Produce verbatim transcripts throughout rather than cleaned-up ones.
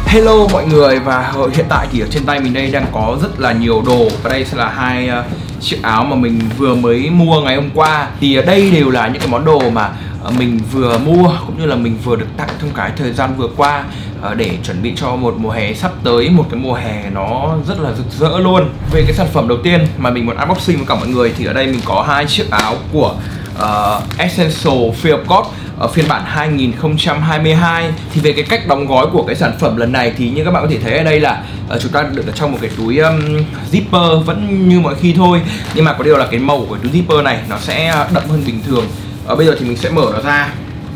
Hello mọi người, và hiện tại thì ở trên tay mình đây đang có rất là nhiều đồ. Và đây sẽ là hai uh, chiếc áo mà mình vừa mới mua ngày hôm qua. Thì ở đây đều là những cái món đồ mà uh, mình vừa mua cũng như là mình vừa được tặng trong cái thời gian vừa qua, uh, để chuẩn bị cho một mùa hè sắp tới, một cái mùa hè nó rất là rực rỡ luôn. Về cái sản phẩm đầu tiên mà mình muốn unboxing với cả mọi người thì ở đây mình có hai chiếc áo của uh, Essential Fear of God ở phiên bản hai nghìn không trăm hai mươi hai. Thì về cái cách đóng gói của cái sản phẩm lần này thì như các bạn có thể thấy ở đây là uh, chúng ta được ở trong một cái túi um, zipper vẫn như mọi khi thôi, nhưng mà có điều là cái màu của túi zipper này nó sẽ đậm hơn bình thường. Ở bây giờ thì mình sẽ mở nó ra.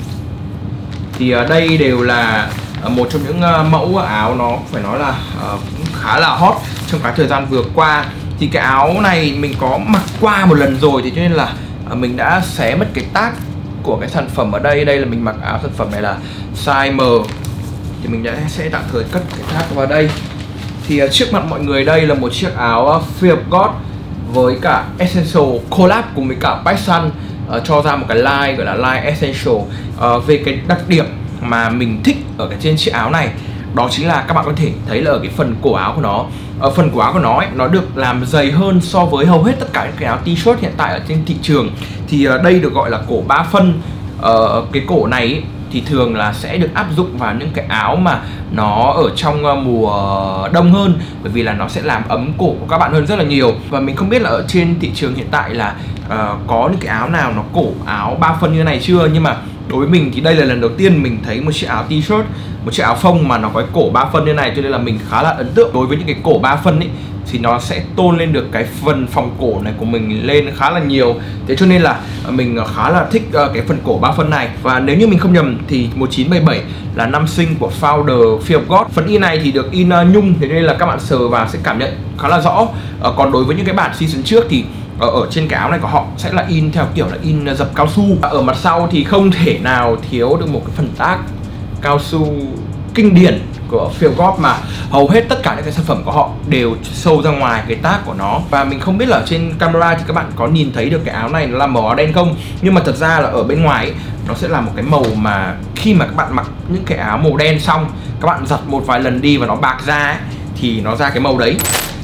Thì uh, đây đều là uh, một trong những uh, mẫu áo nó phải nói là uh, cũng khá là hot trong cái thời gian vừa qua. Thì cái áo này mình có mặc qua một lần rồi, thì cho nên là uh, mình đã xé mất cái tag của cái sản phẩm ở đây. Đây là mình mặc áo sản phẩm này là size M, thì mình đã sẽ tạm thời cất cái tag vào đây. Thì uh, trước mặt mọi người đây là một chiếc áo uh, Fear of God với cả Essential collab cùng với cả Passion, uh, cho ra một cái line gọi là line Essential. Uh, về cái đặc điểm mà mình thích ở cái trên chiếc áo này, đó chính là các bạn có thể thấy là ở cái phần cổ áo của nó, ở phần cổ áo của nó ấy, nó được làm dày hơn so với hầu hết tất cả những cái áo t-shirt hiện tại ở trên thị trường. Thì uh, đây được gọi là cổ ba phân. Uh, cái cổ này ấy, thì thường là sẽ được áp dụng vào những cái áo mà nó ở trong uh, mùa đông hơn, bởi vì là nó sẽ làm ấm cổ của các bạn hơn rất là nhiều. Và mình không biết là ở trên thị trường hiện tại là uh, có những cái áo nào nó cổ áo ba phân như này chưa, nhưng mà đối với mình thì đây là lần đầu tiên mình thấy một chiếc áo t-shirt, một chiếc áo phông mà nó có cái cổ ba phân như này, cho nên là mình khá là ấn tượng. Đối với những cái cổ ba phân ấy thì nó sẽ tôn lên được cái phần phòng cổ này của mình lên khá là nhiều. Thế cho nên là mình khá là thích cái phần cổ ba phân này. Và nếu như mình không nhầm thì một chín bảy bảy là năm sinh của founder Fear of God. Phần in này thì được in nhung, thế nên là các bạn sờ vào sẽ cảm nhận khá là rõ. Còn đối với những cái bản season trước thì Ở, ở trên cái áo này của họ sẽ là in theo kiểu là in dập cao su. Ở mặt sau thì không thể nào thiếu được một cái phần tag cao su kinh điển của Fear of God, mà hầu hết tất cả những cái sản phẩm của họ đều show ra ngoài cái tag của nó. Và mình không biết là ở trên camera thì các bạn có nhìn thấy được cái áo này nó là màu áo đen không, nhưng mà thật ra là ở bên ngoài ấy, nó sẽ là một cái màu mà khi mà các bạn mặc những cái áo màu đen xong, các bạn giặt một vài lần đi và nó bạc ra ấy, thì nó ra cái màu đấy.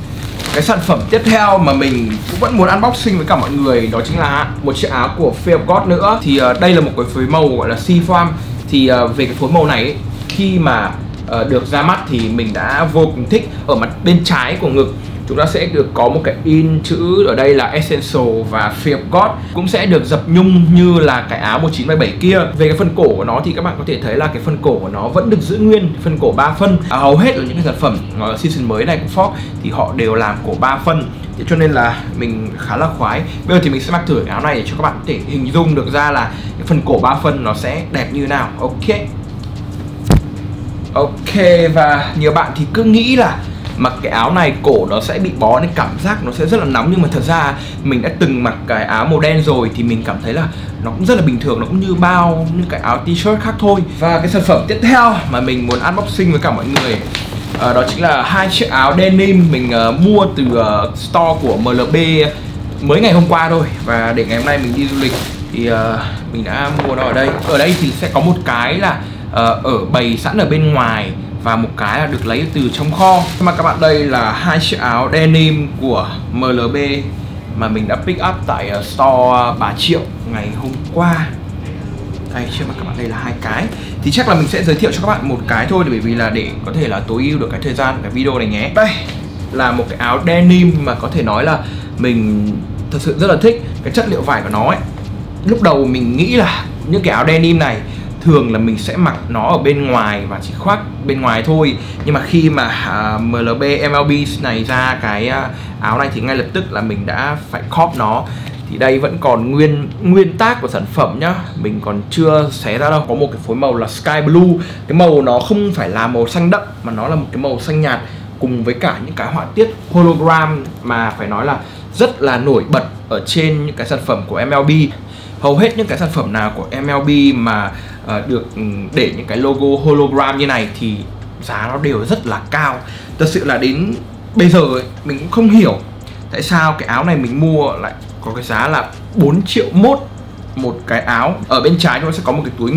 Cái sản phẩm tiếp theo mà mình cũng vẫn muốn unboxing với cả mọi người đó chính là một chiếc áo của Fear of God nữa. Thì uh, đây là một cái phối màu gọi là Sea Farm. Thì uh, về cái phối màu này ấy, khi mà uh, được ra mắt thì mình đã vô cùng thích. Ở mặt bên trái của ngực chúng ta sẽ được có một cái in chữ ở đây là Essential và Fear of God, cũng sẽ được dập nhung như là cái áo một chín bảy bảy kia. Về cái phần cổ của nó thì các bạn có thể thấy là cái phần cổ của nó vẫn được giữ nguyên phần cổ ba phân. À, hầu hết là những cái sản phẩm uh, season mới này của Ford thì họ đều làm cổ ba phân, thế cho nên là mình khá là khoái. Bây giờ thì mình sẽ mặc thử cái áo này để cho các bạn có thể hình dung được ra là cái phần cổ ba phân nó sẽ đẹp như thế nào. Ok. Ok, và nhiều bạn thì cứ nghĩ là mặc cái áo này cổ nó sẽ bị bó nên cảm giác nó sẽ rất là nóng, nhưng mà thật ra mình đã từng mặc cái áo màu đen rồi thì mình cảm thấy là nó cũng rất là bình thường, nó cũng như bao những cái áo t-shirt khác thôi. Và cái sản phẩm tiếp theo mà mình muốn unboxing với cả mọi người uh, đó chính là hai chiếc áo denim mình uh, mua từ uh, store của em lờ bê mới ngày hôm qua thôi. Và để ngày hôm nay mình đi du lịch thì uh, mình đã mua nó ở đây. Ở đây thì sẽ có một cái là uh, ở bày sẵn ở bên ngoài, và một cái là được lấy từ trong kho. Mà các bạn, đây là hai chiếc áo denim của em lờ bê mà mình đã pick up tại store Bà Triệu ngày hôm qua. Đây, trước mặt các bạn đây là hai cái. Thì chắc là mình sẽ giới thiệu cho các bạn một cái thôi, bởi vì là để có thể là tối ưu được cái thời gian của cái video này nhé. Đây là một cái áo denim mà có thể nói là mình thật sự rất là thích cái chất liệu vải của nó ấy. Lúc đầu mình nghĩ là những cái áo denim này thường là mình sẽ mặc nó ở bên ngoài và chỉ khoác bên ngoài thôi, nhưng mà khi mà uh, em lờ bê em lờ bê này ra cái uh, áo này thì ngay lập tức là mình đã phải copy nó. Thì đây vẫn còn nguyên nguyên tag của sản phẩm nhá, mình còn chưa xé ra đâu. Có một cái phối màu là Sky Blue, cái màu nó không phải là màu xanh đậm mà nó là một cái màu xanh nhạt, cùng với cả những cái họa tiết hologram mà phải nói là rất là nổi bật ở trên những cái sản phẩm của em lờ bê. Hầu hết những cái sản phẩm nào của em lờ bê mà uh, được để những cái logo hologram như này thì giá nó đều rất là cao. Thật sự là đến bây giờ ấy, mình cũng không hiểu tại sao cái áo này mình mua lại có cái giá là bốn triệu mốt một cái áo. Ở bên trái nó sẽ có một cái túi ngực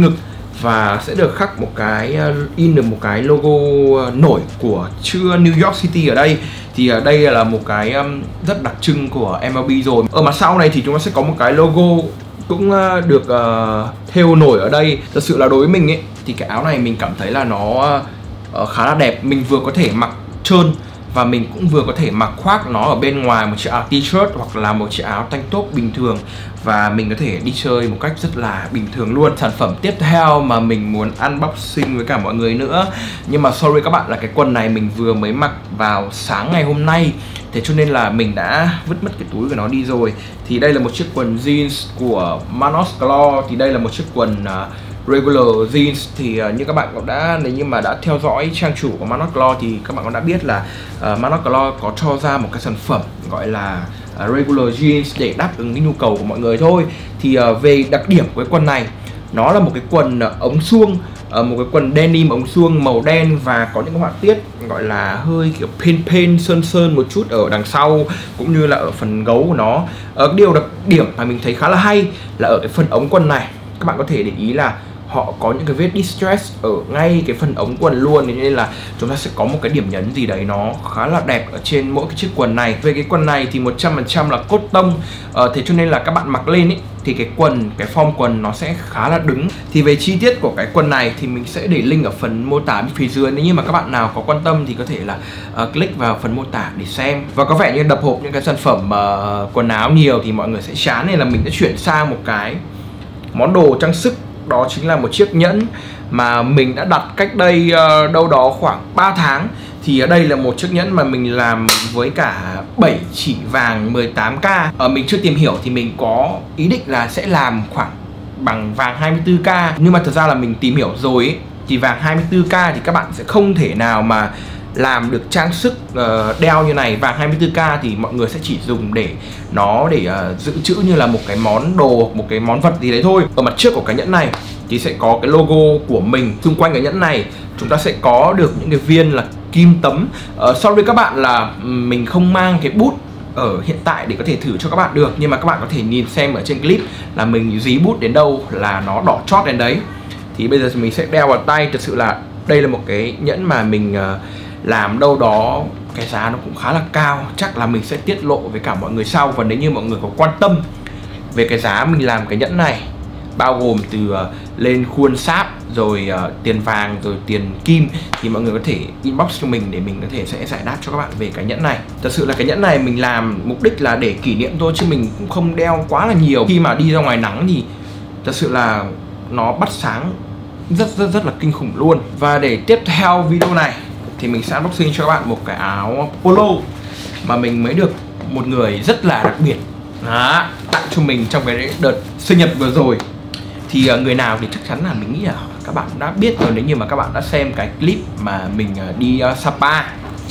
và sẽ được khắc một cái in được một cái logo nổi của chữ New York City ở đây. Thì ở đây là một cái rất đặc trưng của em lờ bê rồi. Ở mặt sau này thì chúng ta sẽ có một cái logo cũng được uh, thêu nổi ở đây. Thật sự là đối với mình ấy thì cái áo này mình cảm thấy là nó uh, khá là đẹp. Mình vừa có thể mặc trơn và mình cũng vừa có thể mặc khoác nó ở bên ngoài một chiếc áo t-shirt hoặc là một chiếc áo tank top bình thường, và mình có thể đi chơi một cách rất là bình thường luôn. Sản phẩm tiếp theo mà mình muốn unboxing với cả mọi người nữa, nhưng mà sorry các bạn là cái quần này mình vừa mới mặc vào sáng ngày hôm nay, thế cho nên là mình đã vứt mất cái túi của nó đi rồi. Thì đây là một chiếc quần jeans của Manos Claw. Thì đây là một chiếc quần uh, regular jeans. Thì uh, như các bạn cũng đã, nếu như mà đã theo dõi trang chủ của Manos Claw thì các bạn cũng đã biết là uh, Manos Claw có cho ra một cái sản phẩm gọi là uh, regular jeans để đáp ứng cái nhu cầu của mọi người thôi. Thì uh, về đặc điểm của cái quần này, nó là một cái quần uh, ống suông, uh, một cái quần denim ống suông màu đen và có những họa tiết gọi là hơi kiểu pen pen sơn sơn một chút ở đằng sau cũng như là ở phần gấu của nó. uh, Điều đặc điểm mà mình thấy khá là hay là ở cái phần ống quần này, các bạn có thể để ý là họ có những cái vết distress ở ngay cái phần ống quần luôn, nên là chúng ta sẽ có một cái điểm nhấn gì đấy nó khá là đẹp ở trên mỗi cái chiếc quần này. Về cái quần này thì một trăm phần trăm là cốt tông, ờ, thế cho nên là các bạn mặc lên ý, thì cái quần, cái form quần nó sẽ khá là đứng. Thì về chi tiết của cái quần này thì mình sẽ để link ở phần mô tả bên phía dưới, nếu như mà các bạn nào có quan tâm thì có thể là uh, click vào phần mô tả để xem. Và có vẻ như đập hộp những cái sản phẩm uh, quần áo nhiều thì mọi người sẽ chán, nên là mình sẽ chuyển sang một cái món đồ trang sức. Đó chính là một chiếc nhẫn mà mình đã đặt cách đây uh, đâu đó khoảng ba tháng. Thì ở đây là một chiếc nhẫn mà mình làm với cả bảy chỉ vàng mười tám K. Ở mình chưa tìm hiểu thì mình có ý định là sẽ làm khoảng bằng vàng hai mươi tư K. Nhưng mà thật ra là mình tìm hiểu rồi ấy, thì vàng hai mươi tư K thì các bạn sẽ không thể nào mà làm được trang sức uh, đeo như này. Vàng hai mươi tư K thì mọi người sẽ chỉ dùng để nó để uh, dự trữ như là một cái món đồ, một cái món vật gì đấy thôi. Ở mặt trước của cái nhẫn này thì sẽ có cái logo của mình. Xung quanh cái nhẫn này chúng ta sẽ có được những cái viên là kim tấm. uh, Sorry các bạn là mình không mang cái bút ở hiện tại để có thể thử cho các bạn được, nhưng mà các bạn có thể nhìn xem ở trên clip là mình dí bút đến đâu là nó đỏ chót đến đấy. Thì bây giờ mình sẽ đeo vào tay. Thật sự là đây là một cái nhẫn mà mình uh, làm đâu đó cái giá nó cũng khá là cao, chắc là mình sẽ tiết lộ với cả mọi người sau. Và nếu như mọi người có quan tâm về cái giá mình làm cái nhẫn này, bao gồm từ uh, lên khuôn sáp rồi uh, tiền vàng rồi tiền kim, thì mọi người có thể inbox cho mình để mình có thể sẽ giải đáp cho các bạn về cái nhẫn này. Thật sự là cái nhẫn này mình làm mục đích là để kỷ niệm thôi, chứ mình cũng không đeo quá là nhiều. Khi mà đi ra ngoài nắng thì thật sự là nó bắt sáng rất rất rất là kinh khủng luôn. Và để tiếp theo video này thì mình sẽ unboxing cho các bạn một cái áo polo mà mình mới được một người rất là đặc biệt đó, tặng cho mình trong cái đợt sinh nhật vừa rồi. Thì người nào thì chắc chắn là mình nghĩ là các bạn đã biết rồi, nếu như mà các bạn đã xem cái clip mà mình đi uh, Sapa.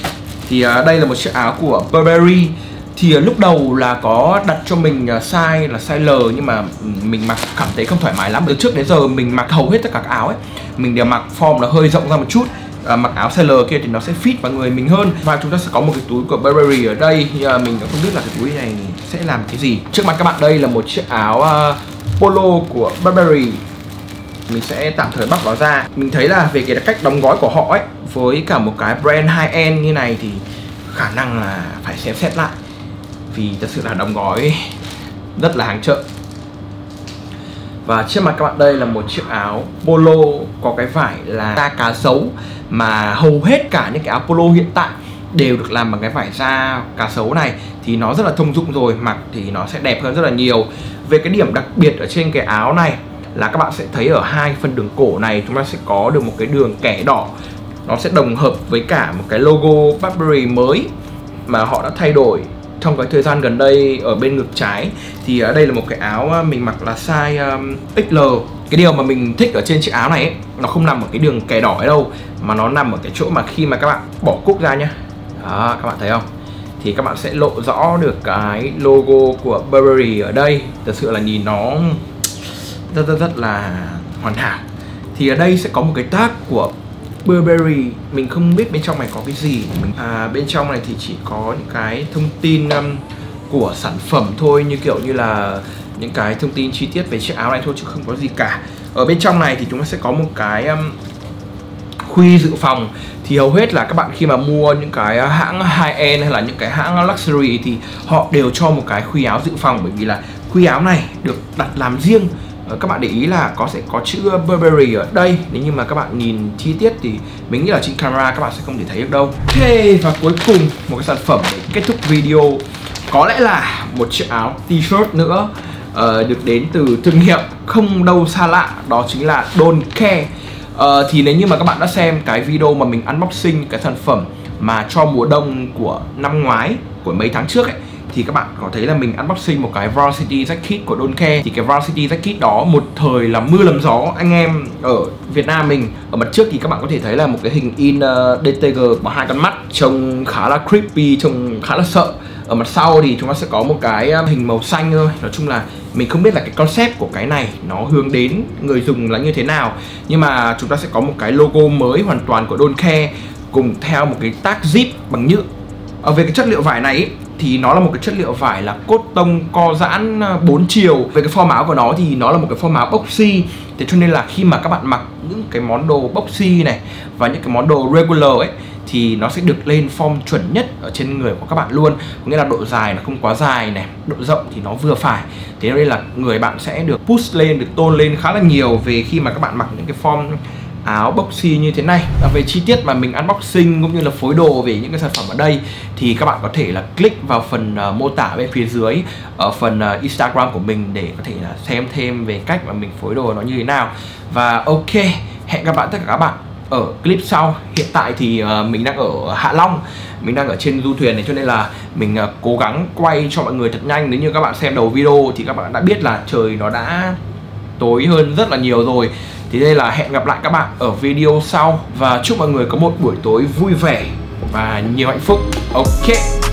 Thì uh, đây là một chiếc áo của Burberry. Thì uh, lúc đầu là có đặt cho mình uh, size là size L, nhưng mà mình mặc cảm thấy không thoải mái lắm. Từ trước đến giờ mình mặc hầu hết tất cả các áo ấy, mình đều mặc form là hơi rộng ra một chút. À, mặc áo size L kia thì nó sẽ fit vào người mình hơn. Và chúng ta sẽ có một cái túi của Burberry ở đây. À, mình cũng không biết là cái túi này sẽ làm cái gì. Trước mặt các bạn đây là một chiếc áo uh, polo của Burberry. Mình sẽ tạm thời bóc nó ra. Mình thấy là về cái cách đóng gói của họ ấy, với cả một cái brand high-end như này thì khả năng là phải xem xét lại, vì thật sự là đóng gói rất là hàng chợ. Và trước mặt các bạn đây là một chiếc áo polo có cái vải là da cá sấu, mà hầu hết cả những cái áo polo hiện tại đều được làm bằng cái vải da cá sấu này. Thì nó rất là thông dụng rồi, mặc thì nó sẽ đẹp hơn rất là nhiều. Về cái điểm đặc biệt ở trên cái áo này là các bạn sẽ thấy ở hai phần đường cổ này chúng ta sẽ có được một cái đường kẻ đỏ. Nó sẽ đồng hợp với cả một cái logo Burberry mới mà họ đã thay đổi trong cái thời gian gần đây ở bên ngực trái. Thì ở đây là một cái áo mình mặc là size um, ích lờ. Cái điều mà mình thích ở trên chiếc áo này ấy, nó không nằm ở cái đường kẻ đỏ ấy đâu, mà nó nằm ở cái chỗ mà khi mà các bạn bỏ cúc ra nhá, đó, các bạn thấy không, thì các bạn sẽ lộ rõ được cái logo của Burberry ở đây. Thật sự là nhìn nó rất rất rất là hoàn hảo. Thì ở đây sẽ có một cái tag của Burberry, mình không biết bên trong này có cái gì. Mình à, bên trong này thì chỉ có những cái thông tin um, của sản phẩm thôi, như kiểu như là những cái thông tin chi tiết về chiếc áo này thôi, chứ không có gì cả. Ở bên trong này thì chúng ta sẽ có một cái um, khuy dự phòng. Thì hầu hết là các bạn khi mà mua những cái hãng high-end hay là những cái hãng luxury thì họ đều cho một cái khuy áo dự phòng, bởi vì là khuy áo này được đặt làm riêng. Các bạn để ý là có sẽ có chữ Burberry ở đây. Nếu như mà các bạn nhìn chi tiết thì mình nghĩ là trên camera các bạn sẽ không thể thấy được đâu. Ok, và cuối cùng một cái sản phẩm để kết thúc video, có lẽ là một chiếc áo t-shirt nữa, uh, được đến từ thương hiệu không đâu xa lạ, đó chính là Don't Care. Uh, thì nếu như mà các bạn đã xem cái video mà mình unboxing cái sản phẩm mà cho mùa đông của năm ngoái, của mấy tháng trước ấy, thì các bạn có thấy là mình unboxing một cái varsity jacket của Don't Care. Thì cái varsity jacket đó một thời là mưa làm gió anh em ở Việt Nam mình. Ở mặt trước thì các bạn có thể thấy là một cái hình in uh, đê tê giê bằng hai con mắt, trông khá là creepy, trông khá là sợ. Ở mặt sau thì chúng ta sẽ có một cái hình màu xanh thôi. Nói chung là mình không biết là cái concept của cái này nó hướng đến người dùng là như thế nào, nhưng mà chúng ta sẽ có một cái logo mới hoàn toàn của Don't Care, cùng theo một cái tag zip bằng nhựa. Ở về cái chất liệu vải này ý, thì nó là một cái chất liệu vải là cốt tông co giãn bốn chiều. Về cái form áo của nó thì nó là một cái form áo boxy. Thế cho nên là khi mà các bạn mặc những cái món đồ boxy này và những cái món đồ regular ấy thì nó sẽ được lên form chuẩn nhất ở trên người của các bạn luôn. Có nghĩa là độ dài nó không quá dài này, độ rộng thì nó vừa phải. Thế nên là người bạn sẽ được push lên, được tôn lên khá là nhiều về khi mà các bạn mặc những cái form áo boxy như thế này. Và về chi tiết mà mình unboxing cũng như là phối đồ về những cái sản phẩm ở đây thì các bạn có thể là click vào phần uh, mô tả bên phía dưới ở phần uh, Instagram của mình để có thể là xem thêm về cách mà mình phối đồ nó như thế nào. Và ok, hẹn gặp lại tất cả các bạn ở clip sau. Hiện tại thì uh, mình đang ở Hạ Long, mình đang ở trên du thuyền này, cho nên là mình uh, cố gắng quay cho mọi người thật nhanh. Nếu như các bạn xem đầu video thì các bạn đã biết là trời nó đã tối hơn rất là nhiều rồi. Thì đây là hẹn gặp lại các bạn ở video sau, và chúc mọi người có một buổi tối vui vẻ và nhiều hạnh phúc. Ok.